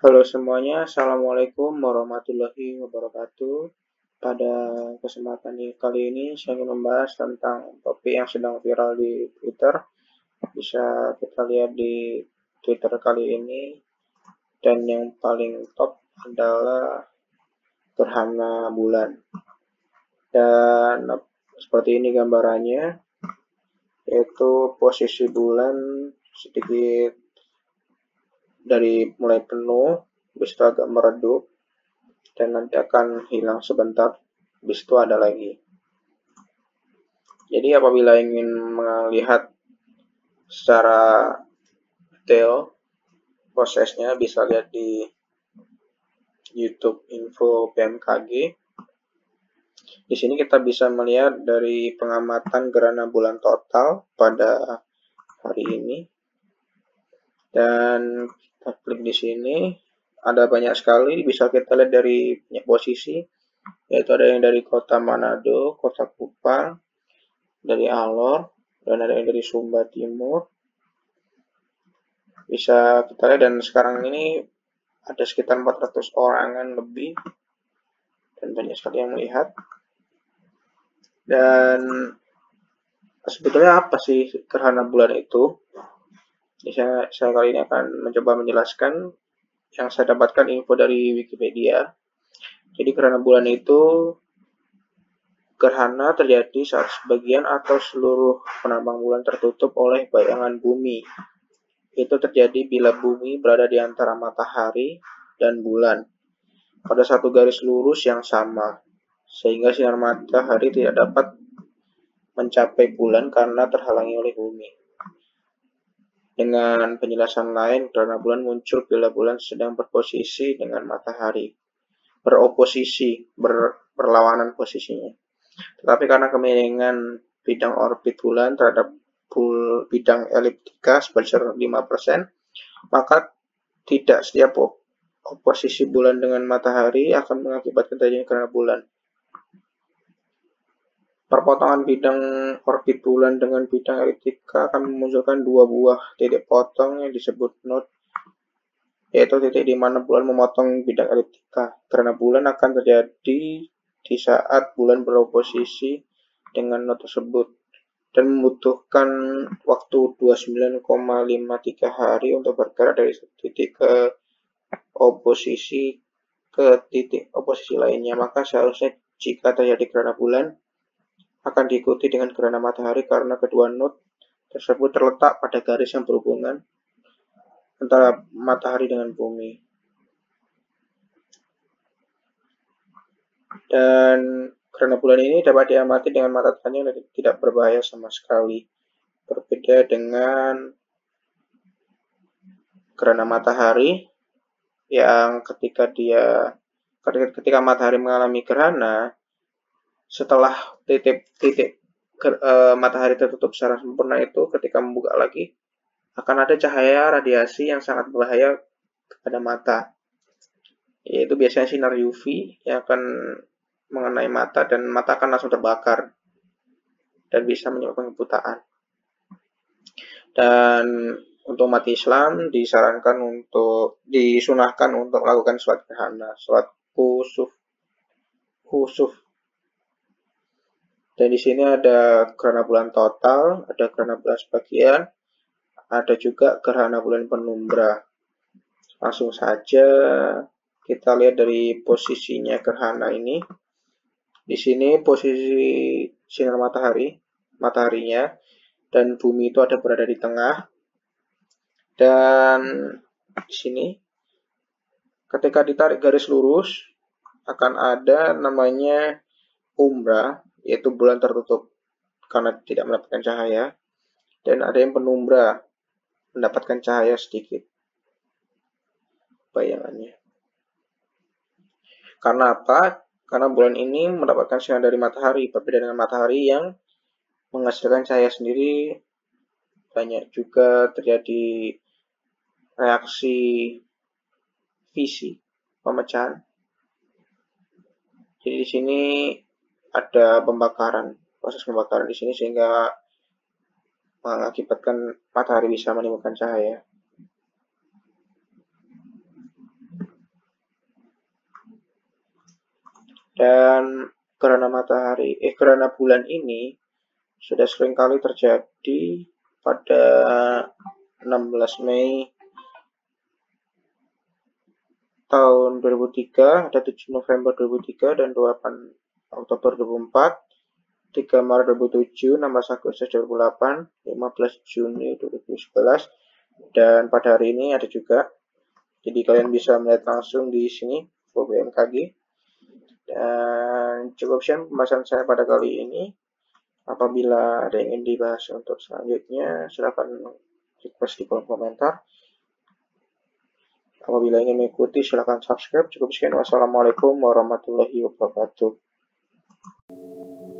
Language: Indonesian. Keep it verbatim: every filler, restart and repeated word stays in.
Halo semuanya, Assalamualaikum warahmatullahi wabarakatuh. Pada kesempatan kali ini, saya ingin membahas tentang topik yang sedang viral di Twitter. Bisa kita lihat di Twitter kali ini, dan yang paling top adalah gerhana bulan. Dan seperti ini gambarannya, yaitu posisi bulan sedikit dari mulai penuh, habis itu agak meredup, dan nanti akan hilang sebentar, habis itu ada lagi. Jadi apabila ingin melihat secara detail prosesnya, bisa lihat di YouTube Info B M K G. Di sini kita bisa melihat dari pengamatan gerhana bulan total pada hari ini. Dan kita klik di sini, ada banyak sekali, bisa kita lihat dari banyak posisi, yaitu ada yang dari kota Manado, kota Kupang, dari Alor, dan ada yang dari Sumba Timur. Bisa kita lihat, dan sekarang ini ada sekitar empat ratus orangan lebih, dan banyak sekali yang melihat. Dan sebetulnya apa sih gerhana bulan itu? Saya, saya kali ini akan mencoba menjelaskan yang saya dapatkan info dari Wikipedia. Jadi gerhana bulan itu gerhana terjadi saat sebagian atau seluruh penambang bulan tertutup oleh bayangan bumi. Itu terjadi bila bumi berada di antara matahari dan bulan pada satu garis lurus yang sama, sehingga sinar matahari tidak dapat mencapai bulan karena terhalangi oleh bumi. Dengan penjelasan lain, gerhana bulan muncul bila bulan sedang berposisi dengan matahari, beroposisi, ber, berlawanan posisinya. Tetapi karena kemiringan bidang orbit bulan terhadap bidang eliptika sebesar lima persen, maka tidak setiap oposisi bulan dengan matahari akan mengakibatkan terjadinya gerhana bulan. Perpotongan bidang orbit bulan dengan bidang eliptika akan memunculkan dua buah titik potong yang disebut node, yaitu titik di mana bulan memotong bidang eliptika. Gerhana bulan akan terjadi di saat bulan beroposisi dengan node tersebut dan membutuhkan waktu dua puluh sembilan koma lima tiga hari untuk bergerak dari satu titik ke oposisi ke titik oposisi lainnya. Maka seharusnya jika terjadi gerhana bulan akan diikuti dengan gerhana matahari karena kedua node tersebut terletak pada garis yang berhubungan antara matahari dengan bumi. Dan gerhana bulan ini dapat diamati dengan mata telanjang dan tidak berbahaya sama sekali. Berbeda dengan gerhana matahari yang ketika dia ketika, ketika matahari mengalami gerhana, setelah titik-titik uh, matahari tertutup secara sempurna itu, ketika membuka lagi akan ada cahaya radiasi yang sangat berbahaya kepada mata, yaitu biasanya sinar U V yang akan mengenai mata dan mata akan langsung terbakar dan bisa menyebabkan kebutaan. Dan untuk umat Islam disarankan untuk disunahkan untuk melakukan sholat gerhana, sholat khusuf, khusuf. Dan di sini ada gerhana bulan total, ada gerhana bulan sebagian, ada juga gerhana bulan penumbra. Langsung saja kita lihat dari posisinya gerhana ini. Di sini posisi sinar matahari, mataharinya, dan bumi itu ada berada di tengah. Dan di sini ketika ditarik garis lurus akan ada namanya umbra, yaitu bulan tertutup karena tidak mendapatkan cahaya, dan ada yang penumbra, mendapatkan cahaya sedikit bayangannya. Karena apa? Karena bulan ini mendapatkan sinar dari matahari, berbeda dengan matahari yang menghasilkan cahaya sendiri. Banyak juga terjadi reaksi fisi, pemecahan. Jadi di sini ada pembakaran, proses pembakaran di sini sehingga mengakibatkan matahari bisa menimbulkan cahaya. Dan gerhana matahari, eh gerhana bulan ini sudah seringkali terjadi pada enam belas Mei tahun dua ribu tiga, ada tujuh November dua ribu tiga dan dua puluh delapan Oktober dua ribu empat, tiga Maret dua ribu tujuh, enam belas Agustus dua ribu delapan, lima belas Juni dua ribu sebelas, dan pada hari ini ada juga. Jadi kalian bisa melihat langsung di sini B M K G. Dan cukup sekian pembahasan saya pada kali ini. Apabila ada yang ingin dibahas untuk selanjutnya, silakan request di kolom komentar. Apabila ingin mengikuti, silakan subscribe. Cukup sekian. Wassalamualaikum warahmatullahi wabarakatuh.